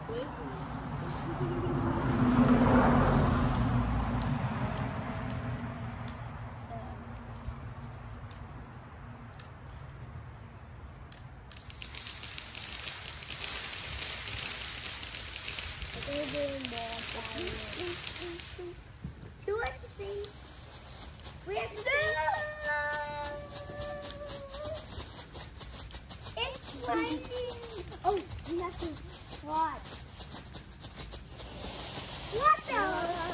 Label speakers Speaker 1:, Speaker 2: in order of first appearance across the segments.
Speaker 1: We have to It's raining. Oh, we have to watch. What the?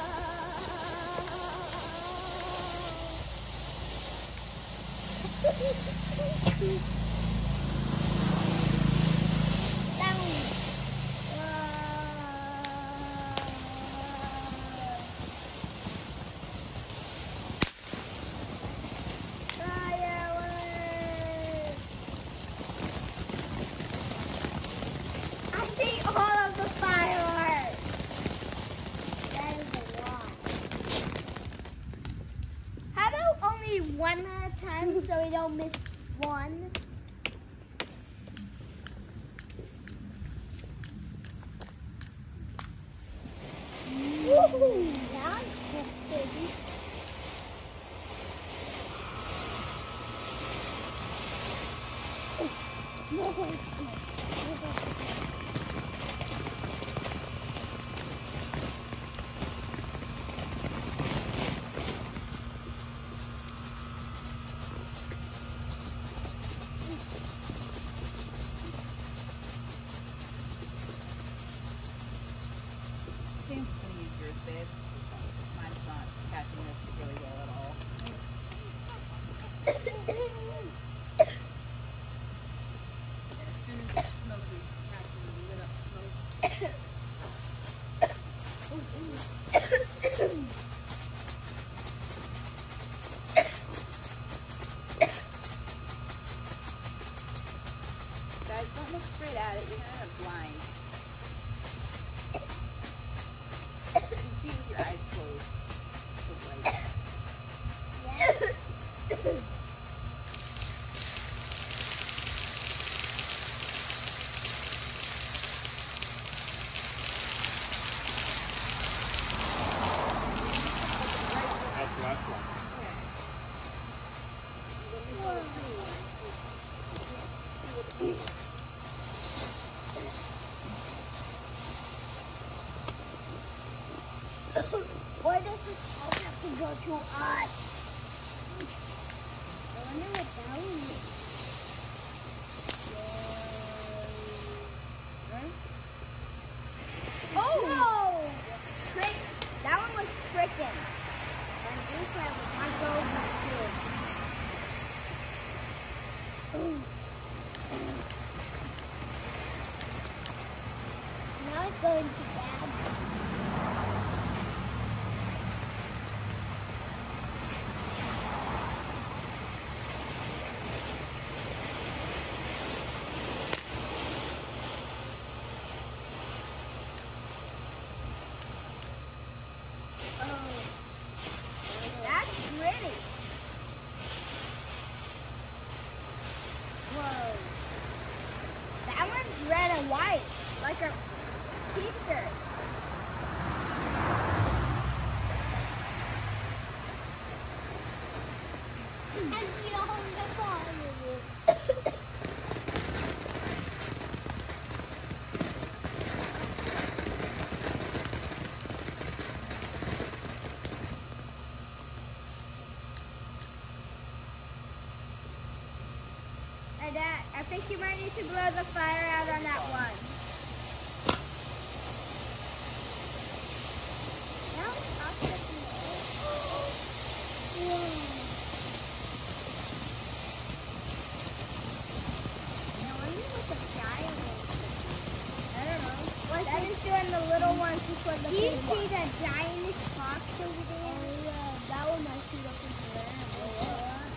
Speaker 1: One at a time so we don't miss one. Woohoo! That's pretty.
Speaker 2: James can use yours, babe. Mine's not catching this really well at all. As soon as it's smoky, it's actually lit up smoke. Guys, don't look straight at it. You're kind of blind. You can see with your eyes closed. So bright.
Speaker 3: That's the last one.
Speaker 1: Why does this all have to go to us? I wonder what that one is. Oh! No! Trick. That one was tricking. And this one was good. Now it's going to bad. That's pretty. Whoa. That one's red and white, like a t-shirt. And we all the fire. Dad, I think you might need to blow the fire out on that one. No, I'll set you. I wonder what the giant is. I don't know. That is doing the little ones before the big ones. Do you see the giant box over there? Oh yeah, that one might shoot up into there and blow up.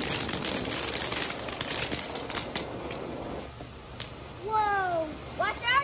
Speaker 1: Whoa! Watch out!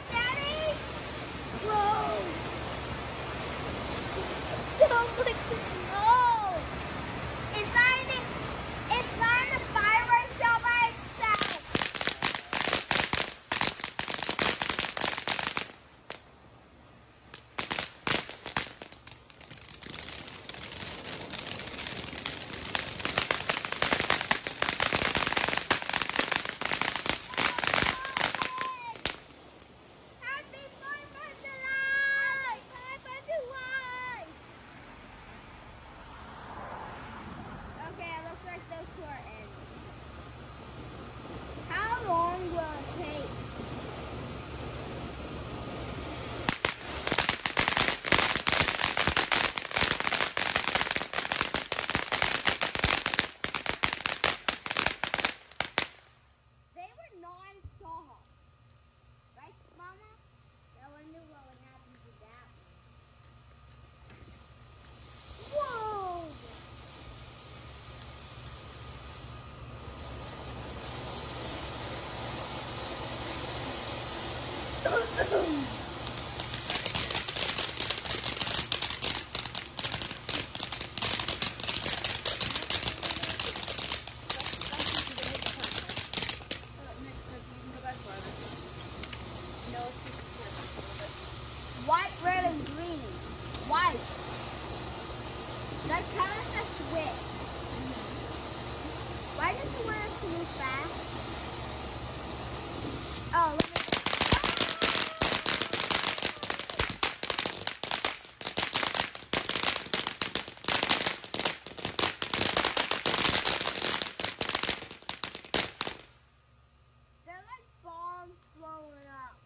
Speaker 1: White, red, and green. White. That colors the switch. Why does it want us to move fast? Oh, let me. They're like bombs blowing up.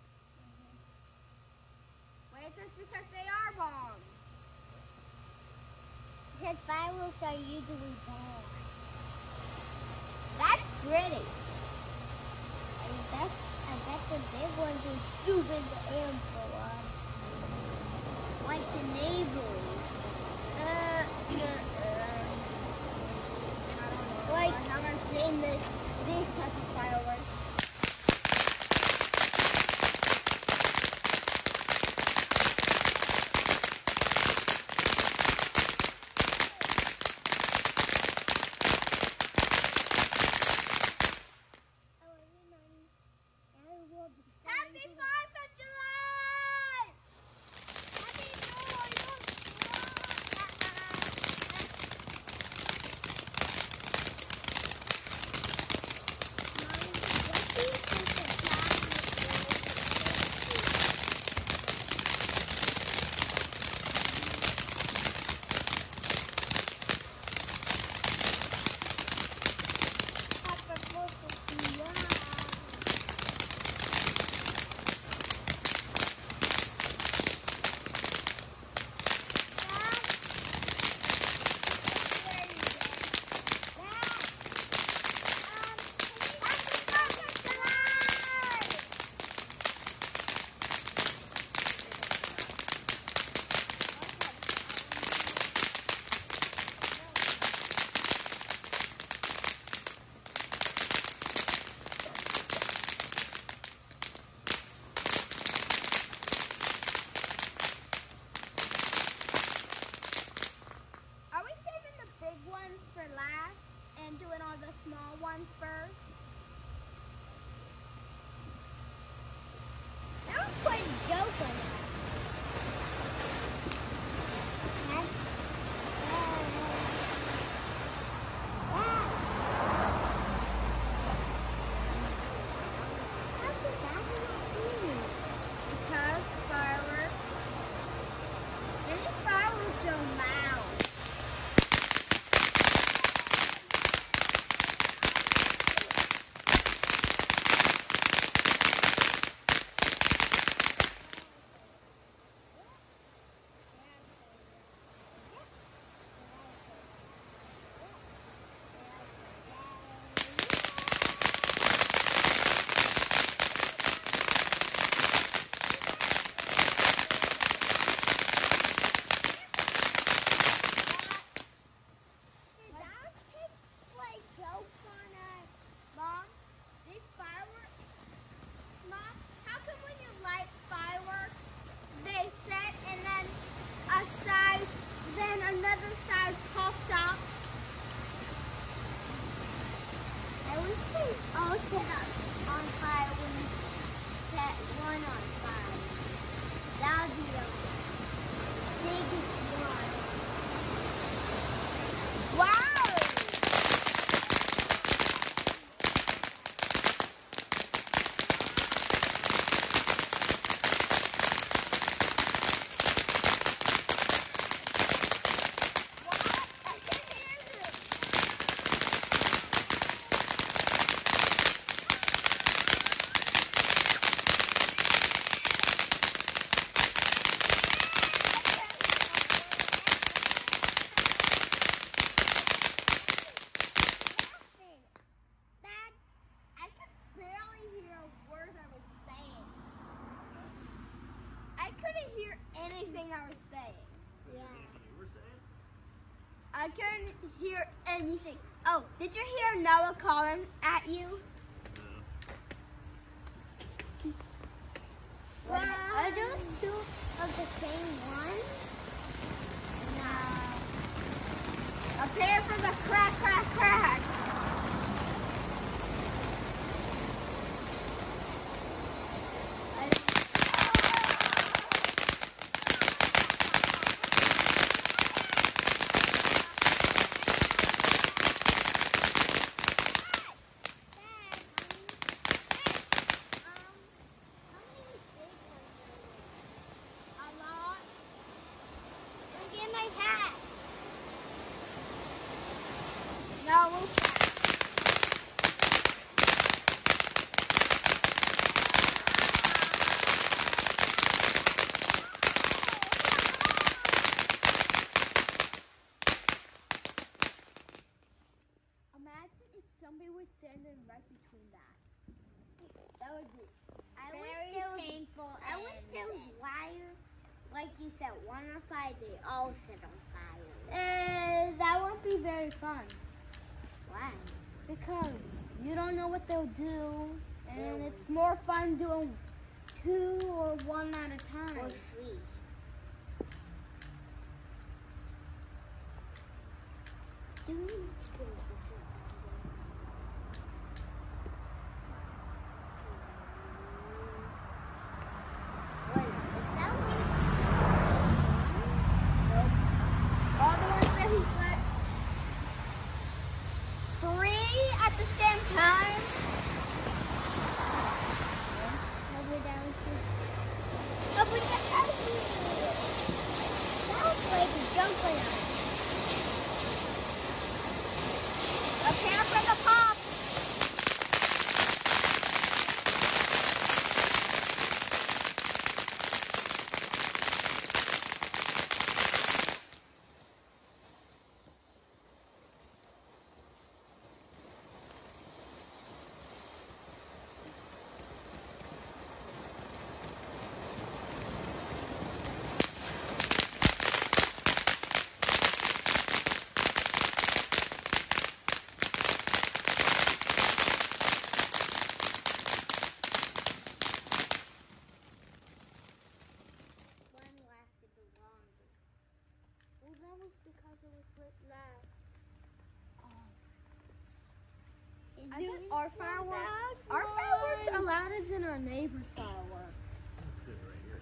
Speaker 1: Wait, just because they are bombs. Because fireworks are usually bombs. That's pretty. I bet the big ones will shoot in the air for us. Like the neighbors. Like, I've never seen this type of fireworks. Happy 4th of July! Happy 4th of Are we saving the big ones for last and doing all the small ones first? That was quite a joke on that. Because fireworks. And these fireworks are loud. Mom, these fireworks, Mom, how come when you light fireworks, they set and then a side, then another side pops out? I wish they all set up on fire when you set one on fire. That would be the biggest one. Wow! Anything I was saying. Yeah.
Speaker 3: You were saying?
Speaker 1: I couldn't hear anything. Oh, did you hear Noah calling at you?
Speaker 3: No.
Speaker 1: Well, the same one? No. Prepare for the crack, crack, crack. Imagine if somebody was standing right between that. That would be very painful.
Speaker 4: I wish there was wire. Like you said, 1 or 5, they all sit on fire.
Speaker 1: That won't be very fun.
Speaker 4: Why?
Speaker 1: Because you don't know what they'll do, and it's more fun doing 2 or 1 at a time.
Speaker 4: Or 3.
Speaker 1: All the ones that he let 3 at the same time.
Speaker 4: Over downstairs.
Speaker 1: Up with the house.
Speaker 4: That was like a jump around.
Speaker 1: Prepare for the pop.
Speaker 4: Well, that was because it was lit last.
Speaker 1: I think our fireworks are louder than our neighbors' fireworks.
Speaker 3: Let's do it right here.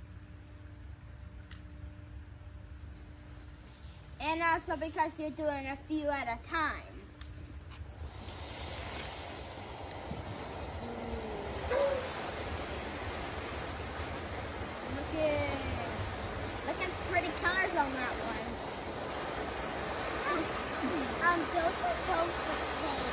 Speaker 1: And also because you're doing a few at a time. Look at pretty colors on that one.
Speaker 4: Those are both the same.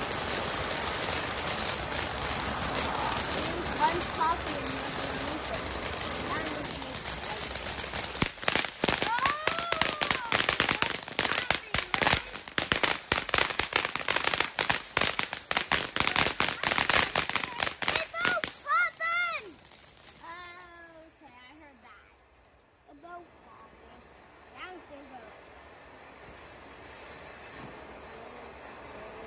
Speaker 1: One's coffee and one's maple.
Speaker 4: That was mixed.
Speaker 1: It's all popping! Okay, I heard that.
Speaker 4: About
Speaker 1: Downstairs.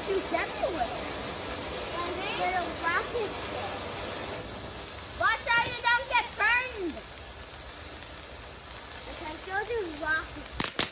Speaker 1: shoots everywhere. Little rockets there. Watch out you don't get burned. Because those are rockets.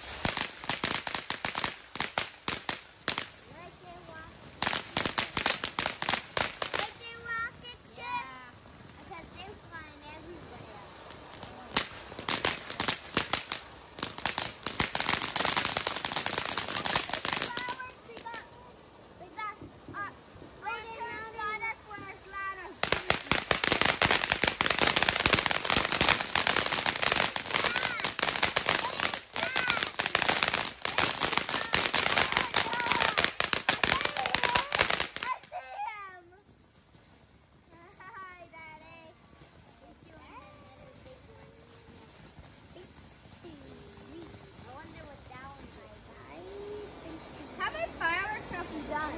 Speaker 1: How many fireworks have you done?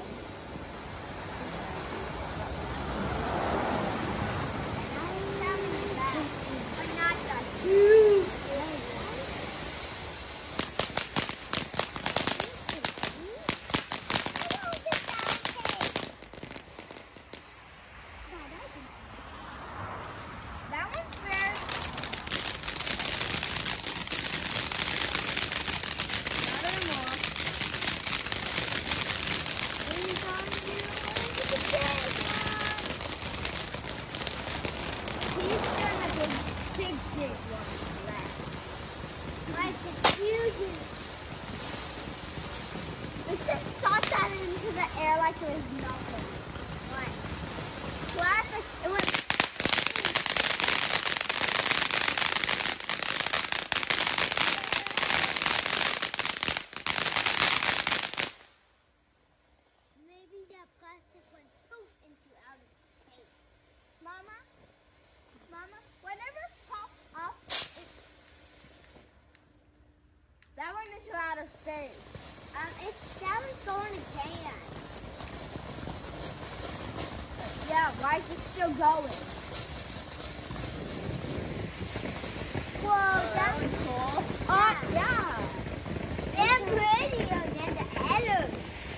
Speaker 1: That one's fair. Not anymore. Big one left. Like the huge. Let's just shot that into the air like it was nothing. Like, classic. It was. Maybe that plastic went poof into outer space. Mama, whenever it pops up, that went into outer space. That was going to can. Yeah, why is it still going? Whoa, that was cool. Oh, yeah. They're prettier than the others.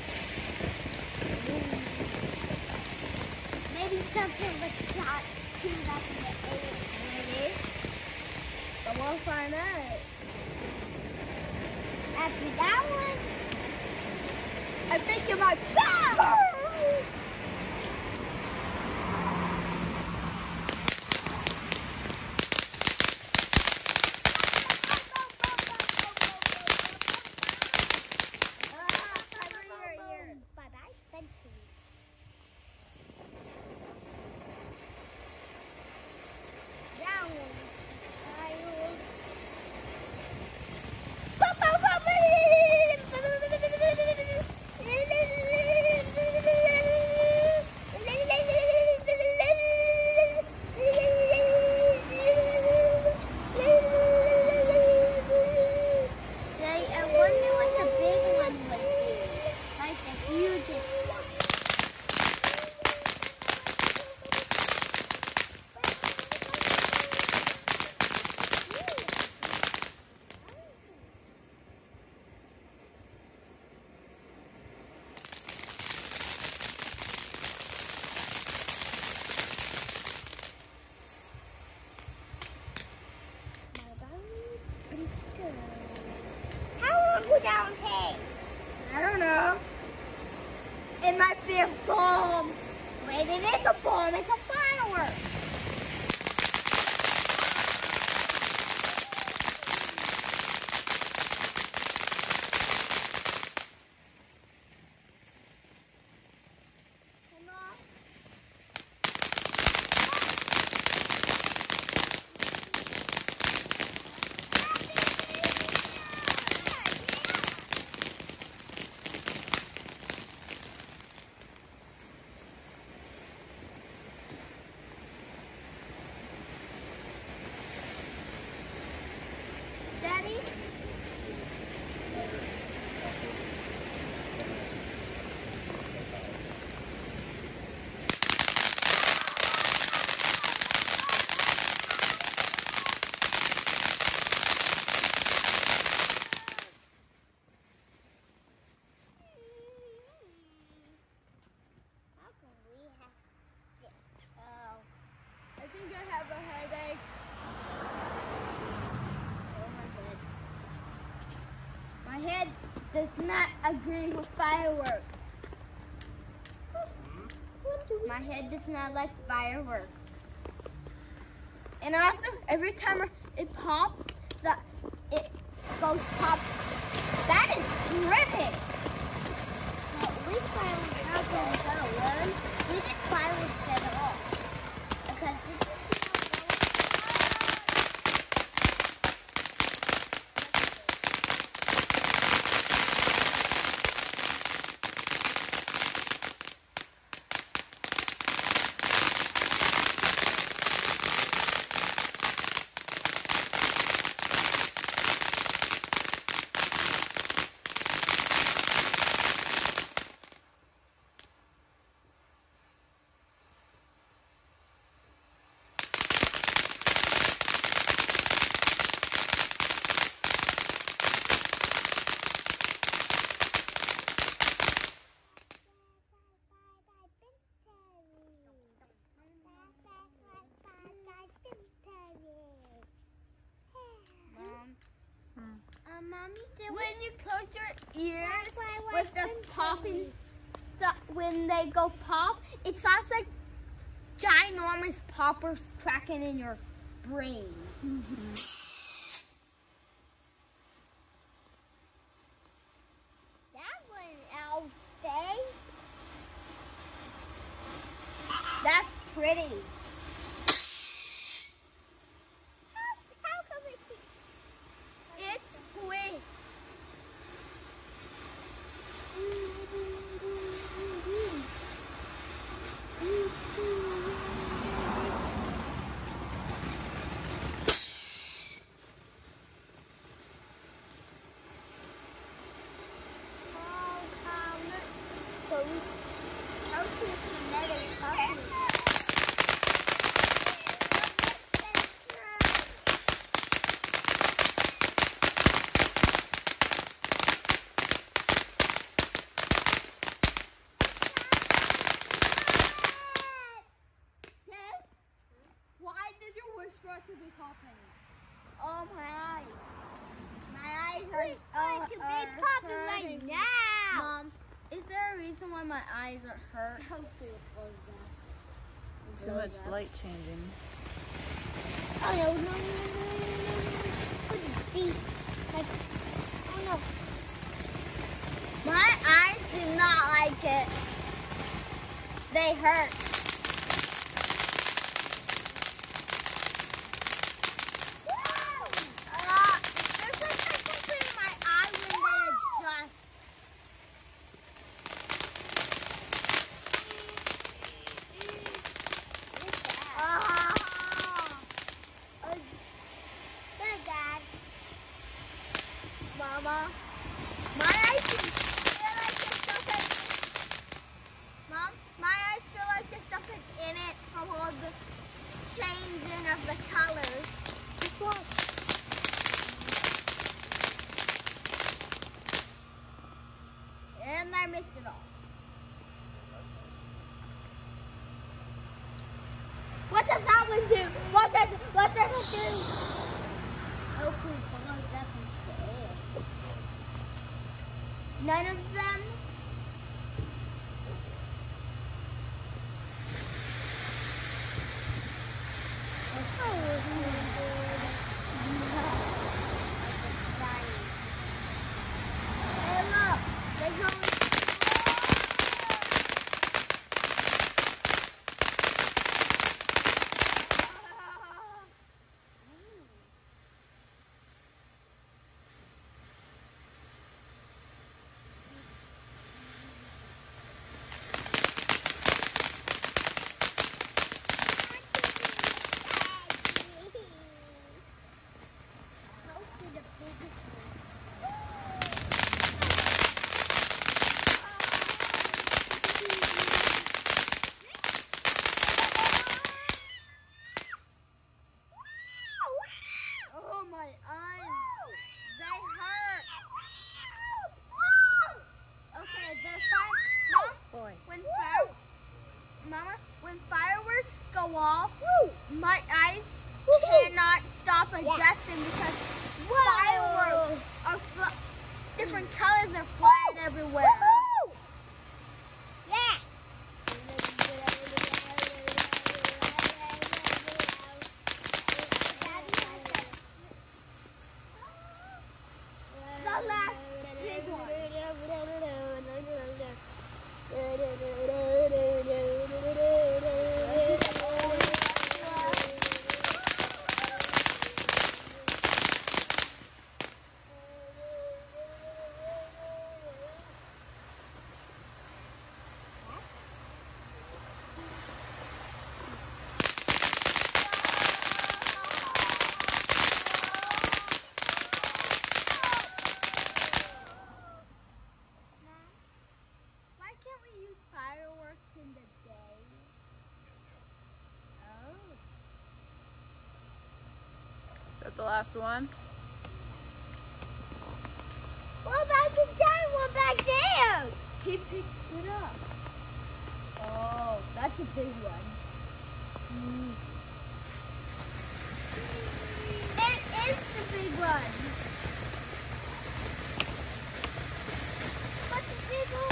Speaker 1: Maybe something was shot tuned up in the air. Maybe. But we'll find out. After that one, I think it might power. Bye-bye, Spencer. Down. I wonder what the big one would be. Like the hugest one. How long would that one take? I don't know. It might be a bomb. Wait, it is a bomb. It's a firework. Come on. My head does not agree with fireworks. My head does not like fireworks. And also, every time it pops, it goes pop. That is pretty.
Speaker 4: Well, we finally have them better one. We did fireworks at all. Because did you see
Speaker 1: Mommy, when you close your ears with the popping stuff, when they go pop, it sounds like ginormous poppers cracking in your brain.
Speaker 4: that one, Elf face?
Speaker 1: That's pretty.
Speaker 4: How come it keeps...
Speaker 1: It's quick. Why did you wish for it to be popping? Oh, my eyes. My eyes are
Speaker 4: to be popping right
Speaker 1: hurting.
Speaker 4: now.
Speaker 1: Mom, is there a reason why my eyes are hurt?
Speaker 4: Hopefully it goes down.
Speaker 2: Too much light changing.
Speaker 4: Oh no, no, no, no, no, no, no. Put the feet. Like, oh no.
Speaker 1: My eyes do not like it. They hurt. There's like something in my eye when they adjust.
Speaker 4: Good, Dad.
Speaker 1: Mama, my eyes feel like there's something. Mom, my eyes feel like there's something in it from all the changing of the colors.
Speaker 2: Just watch.
Speaker 1: And I missed it all. What does that one do? What does it do?
Speaker 4: Hopefully it follows up into the air.
Speaker 1: None of them. Hey, look. There's only oh, my eyes. They hurt. Okay, they're fine. Mom, when fireworks go off, my eyes cannot stop adjusting because fireworks are different
Speaker 2: last one?
Speaker 4: What about the giant one back there?
Speaker 1: He picked it up. Oh, that's a big one.
Speaker 4: It is the big one. What's the big one?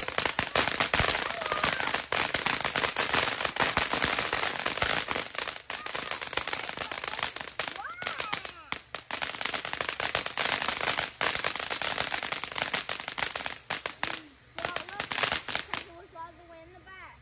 Speaker 1: Well, look, because it was all the way in the back.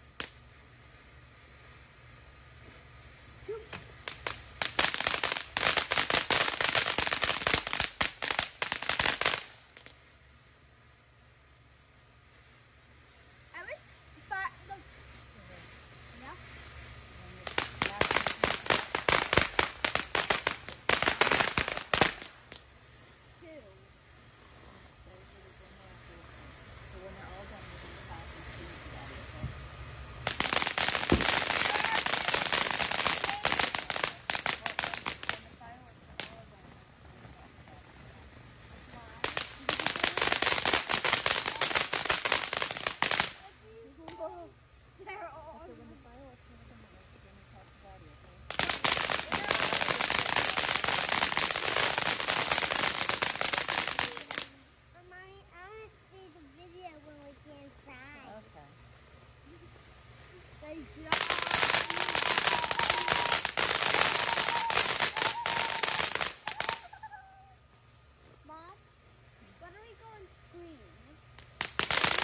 Speaker 1: I wish, but the yeah. Two.
Speaker 2: So when they're all done, we're going to pass and shoot together, okay? When the fireworks are all done,
Speaker 1: They're all.
Speaker 2: so when the fireworks are done, we're going to talk about it, okay?
Speaker 4: I want to see the video when we get inside.
Speaker 2: Okay.
Speaker 1: They just. Mom, when are we going scream?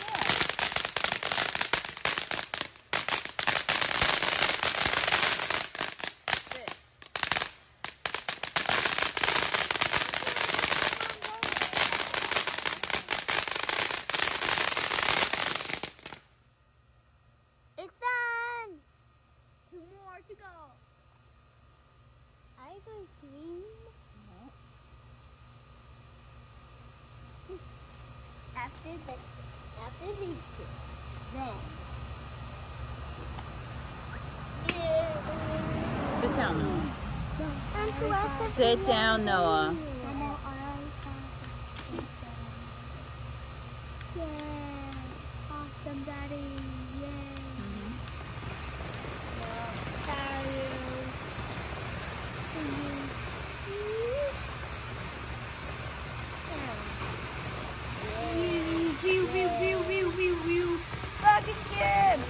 Speaker 4: It's done.
Speaker 1: 2 more to go.
Speaker 4: Are you going to scream? After this, after these two, then.
Speaker 2: Sit down, Noah.
Speaker 4: And to watch the
Speaker 2: Sit
Speaker 4: video.
Speaker 2: down, Noah.
Speaker 1: Yeah. Awesome, Daddy. Yay. Back again.